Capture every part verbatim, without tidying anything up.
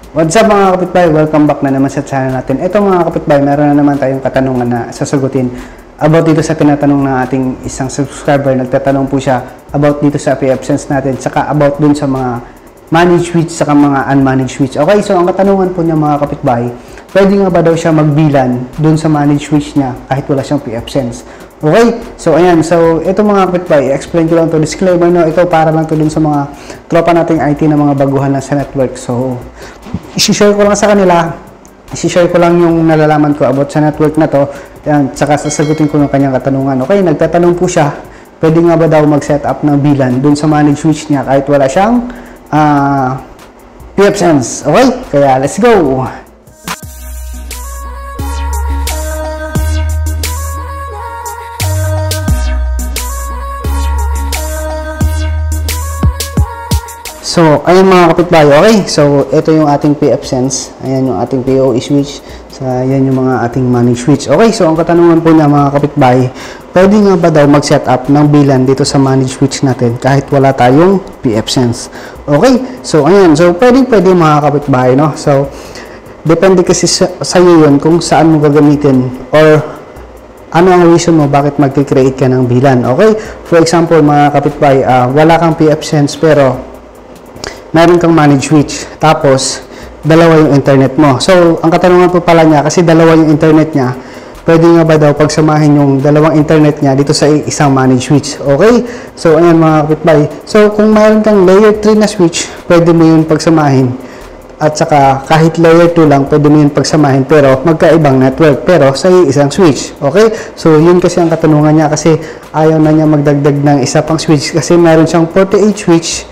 What's up mga kapitbahay? Welcome back na naman sa channel natin. Ito mga kapitbahay, meron na naman tayong katanungan na sasagutin about dito sa tinatanong ng ating isang subscriber. Nagtatanong po siya about dito sa PFSense natin, saka about dun sa mga managed switch, saka mga unmanaged switch. Okay, so ang katanungan po niya mga kapitbahay, pwede nga ba daw siya magbilan dun sa managed switch niya kahit wala siyang PFSense? Okay, so ayan, so ito mga kapitbahay, explain ko lang to, disclaimer no, ito para lang to dun sa mga tropa nating I T na mga baguhan na sa network. So, isi-share ko lang sa kanila, isi-share ko lang yung nalalaman ko about sa network na to, ayan, saka sasagutin ko ng kanyang katanungan. Okay, nagtatanong po siya, pwede nga ba daw mag-set up ng bilan dun sa managed switch niya kahit wala siyang uh, PFSense. Okay, kaya let's go! So, ayun mga kapitbahay, okay? So, ito yung ating PFSense. Ayan yung ating P O E switch. So, ayan yung mga ating managed switch. Okay, so ang katanungan po niya mga kapitbahay, pwede nga ba daw mag-set up ng bilan dito sa managed switch natin kahit wala tayong PFSense? Okay, so ayan. So, pwede pwede mga kapitbahay, no? So, depende kasi sa, sa iyo yun kung saan mo gagamitin or ano ang reason mo bakit mag-create ka ng bilan. Okay, for example mga kapitbahay, uh, wala kang PFSense pero meron kang managed switch, tapos dalawa yung internet mo. So, ang katanungan po pala niya, kasi dalawa yung internet niya, pwede nga ba daw pagsamahin yung dalawang internet niya dito sa isang managed switch? Okay? So, ayan mga kapitbahay. So, kung meron kang layer three na switch, pwede mo yun pagsamahin. At saka, kahit layer two lang, pwede mo yun pagsamahin, pero magkaibang network, pero sa isang switch. Okay? So, yun kasi ang katanungan niya, kasi ayaw na niya magdagdag ng isa pang switch, kasi meron siyang forty-eight switch,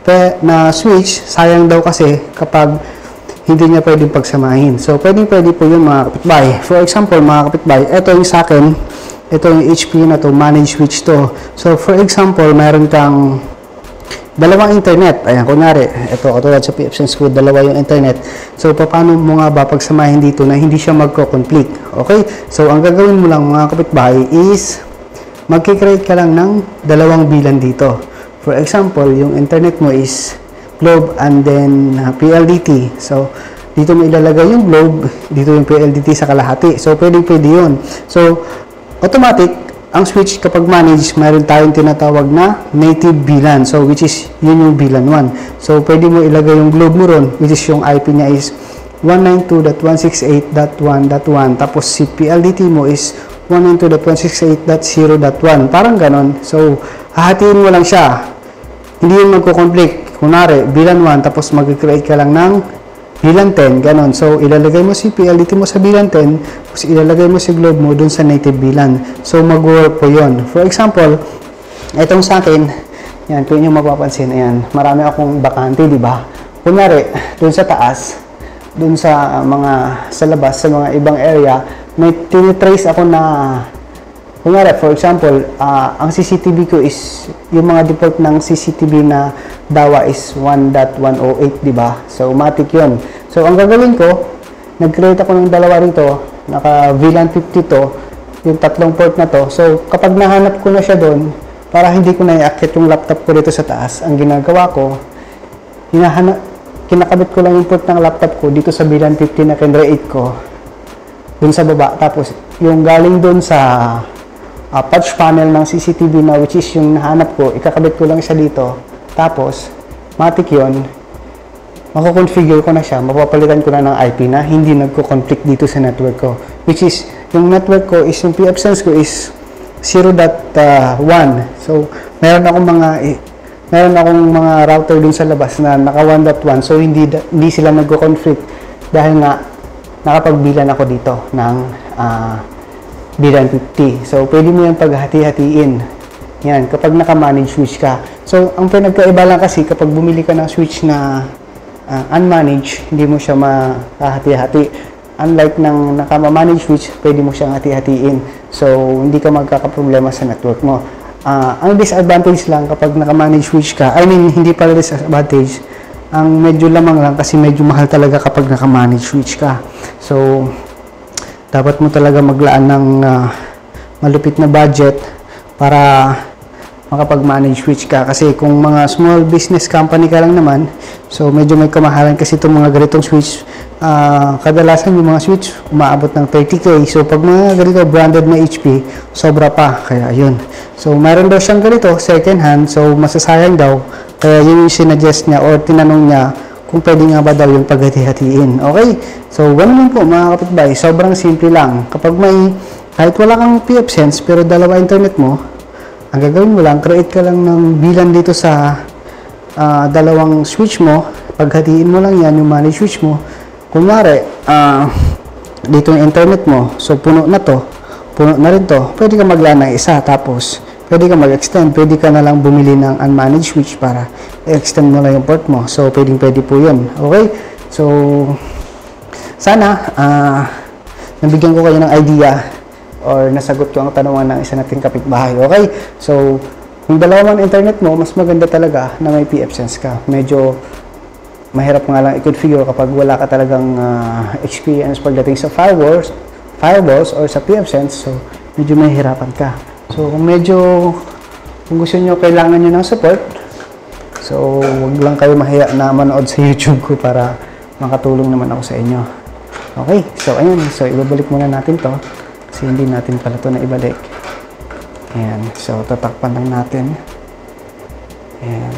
na switch, sayang daw kasi kapag hindi niya pwedeng pagsamahin. So, pwedeng pwede po yun mga kapitbahay. For example, mga kapitbahay, ito yung sa akin, ito yung H P na to, managed switch to. So, for example, meron kang dalawang internet. Ayan, kunyari, ito, katulad sa PFSense ko, dalawa yung internet. So, paano mo nga ba pagsamahin dito na hindi siya magko-conflict? Okay? So, ang gagawin mo lang mga kapitbahay is magkikreate ka lang ng dalawang bilan dito. For example, yung internet mo is globe and then uh, P L D T. So, dito mo ilalagay yung globe, dito yung P L D T sa kalahati. So, pwede pwede yun. So, automatic, ang switch kapag managed, mayroon tayong tinatawag na native bilan. So, which is, yun yung bilan one. So, pwede mo ilagay yung globe mo ron, which is yung I P niya is one ninety-two dot one sixty-eight dot one dot one. Tapos, si P L D T mo is one ninety-two dot one sixty-eight dot zero dot one. Parang ganon. So, hahatiin mo lang siya. Hindi yung magko-conflict. Kunwari, bilan one, tapos mag-create ka lang ng bilan ten, ganon. So, ilalagay mo si P L D T mo sa bilan ten, tapos ilalagay mo si globe mo dun sa native bilan. So, mag-work po yun. For example, itong sa akin, yan, kung inyo mapapansin, ayan, marami akong bakante, di ba? Kunwari, dun sa taas, dun sa mga, sa labas, sa mga ibang area, may tinitrace ako na, kunwari, for example, uh, ang C C T V ko is, yung mga default ng C C T V na dawa is one dot one oh eight, di ba? So, matic yun. So, ang gagawin ko, nag-create ako ng dalawa rito, naka V LAN fifty to, yung tatlong port na to. So, kapag nahanap ko na siya doon, para hindi ko na i-akit yung laptop ko dito sa taas, ang ginagawa ko, hinahanap, kinakabit ko lang yung port ng laptop ko dito sa V LAN fifty na kinreate ko, dun sa baba. Tapos, yung galing dun sa Uh, patch panel ng C C T V na which is yung nahanap ko, ikakabit ko lang siya dito. Tapos, matik yun, mako-configure ko na siya, mapapalitan ko na ng I P na hindi nagko-conflict dito sa network ko. Which is, yung network ko is, yung PFSense ko is zero dot one. So, meron akong mga, eh, meron akong mga router dun sa labas na naka one dot one. So, hindi, hindi sila nagko-conflict dahil nga, nakapagbilan ako dito ng uh, bilan fifty. So, pwede mo yan paghati-hatiin. Yan, kapag naka-manage switch ka. So, ang pinagkaiba lang kasi kapag bumili ka ng switch na uh, unmanaged, hindi mo siya makahati-hati. Unlike ng naka-manage switch, pwede mo siyang hati-hatiin. So, hindi ka magkakaproblema sa network mo. Uh, ang disadvantage lang kapag naka-manage switch ka, I mean, hindi pala disadvantage, ang medyo lamang lang kasi medyo mahal talaga kapag naka-manage switch ka. So, dapat mo talaga maglaan ng uh, malupit na budget para makapag-manage switch ka. Kasi kung mga small business company ka lang naman, so medyo may kamahalan kasi itong mga ganitong switch. Uh, kadalasan yung mga switch umaabot ng thirty K. So pag mga ganito branded na H P, sobra pa. Kaya yun. So mayroon daw siyang ganito, second hand. So masasayang daw. Kaya yun yung sinuggest niya or tinanong niya kung pwede nga ba daw yung paghati-hatiin. Okay? So, ganoon lang po mga kapitbahay. Sobrang simple lang. Kapag may, kahit wala kang P F Sense, pero dalawa internet mo, ang gagawin mo lang, create ka lang ng bilan dito sa uh, dalawang switch mo. Paghatiin mo lang yan, yung manage switch mo. Kunwari, uh, dito yung internet mo, so puno na to, puno na rin to, pwede ka maglaan ng isa, tapos pwede ka mag-extend, pwede ka na lang bumili ng unmanaged switch para i-extend mo lang yung port mo. So, pwedeng pwede po yun. Okay? So, sana, uh, nabigyan ko kayo ng idea or nasagot ko ang tanungan ng isa nating kapitbahay. Okay? So, kung dalawa man internet mo, mas maganda talaga na may P F Sense ka. Medyo mahirap nga lang i-configure kapag wala ka talagang uh, experience pagdating sa firewalls, firewalls or sa P F Sense. So, medyo mahirapan ka. So, kung medyo, kung gusto nyo, kailangan nyo ng support, so, wag lang kayo mahiya na manood sa YouTube ko para makatulong naman ako sa inyo. Okay, so, ayun. So, ibabalik muna natin to kasi hindi natin pala to na ibalik. Ayan. So, tatakpan lang natin. Ayan.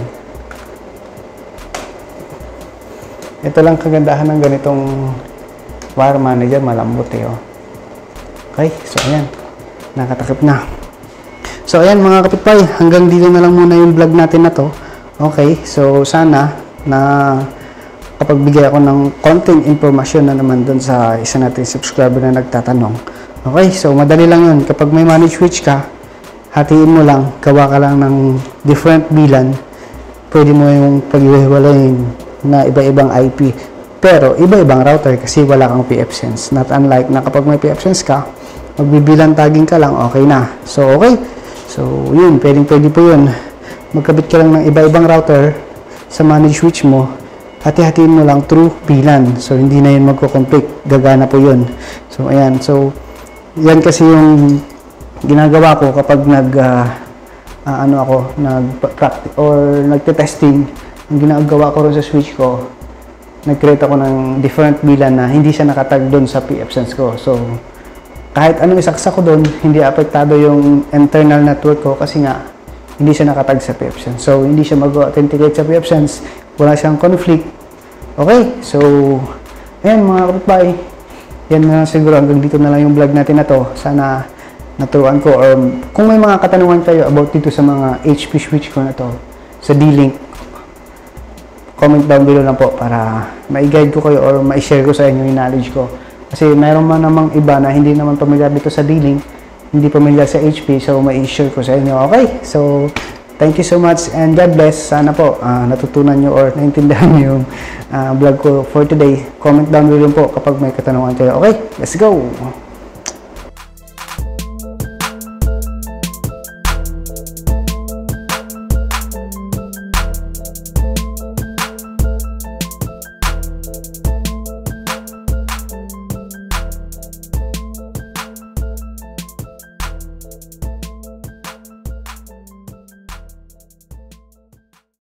Ito lang kagandahan ng ganitong wire manager. Malambot eh, oh. Okay, so, ayan. Nakatakip na. So, ayan mga kapitbahay, hanggang dito na lang muna yung vlog natin na to. Okay, so sana na kapag bigay ako ng konting informasyon na naman dun sa isa nating subscriber na nagtatanong. Okay, so madali lang yun. Kapag may manage switch ka, hatiin mo lang, gawa ka lang ng different bilan. Pwede mo yung pag-iwalayin na iba-ibang I P. Pero iba-ibang router kasi wala kang P F Sense. Not unlike na kapag may P F Sense ka, magbibilang tagging ka lang, okay na. So, okay. So, yun, pwedeng pwede po yun. Magkabit ka lang ng iba-ibang router sa manage switch mo, hati-hatiin mo lang through bilan. So, hindi na yun magko-conflict. Gagana po yun. So, ayan. So, yan kasi yung ginagawa ko kapag nag, uh, uh, ano ako, nag-practice or nagte-testing. Ang ginagawa ko rin sa switch ko, nag-create ako ng different bilan na hindi siya nakatag doon sa P F Sense ko. So, kahit anong isaksa ko doon, hindi apektado yung internal network ko kasi nga, hindi siya nakatag sa P F Sense. So, hindi siya mag-authenticate sa P F Sense. Wala siyang conflict. Okay? So, ayan mga kapitbahay. Yan na siguro hanggang dito na lang yung vlog natin na to. Sana naturuan ko or kung may mga katanungan kayo about dito sa mga H P switch ko na to, sa D-Link, comment down below lang po para ma-guide ko kayo or ma-share ko sa inyo yung knowledge ko. Kasi mayroon man namang iba na hindi naman pamilyar dito sa D-Link, hindi pamilyar sa H P, so ma-share ko sa inyo. Okay? So, thank you so much and God bless. Sana po uh, natutunan nyo or naintindihan nyo yung uh, vlog ko for today. Comment down below po kapag may katanungan kayo. Okay? Let's go!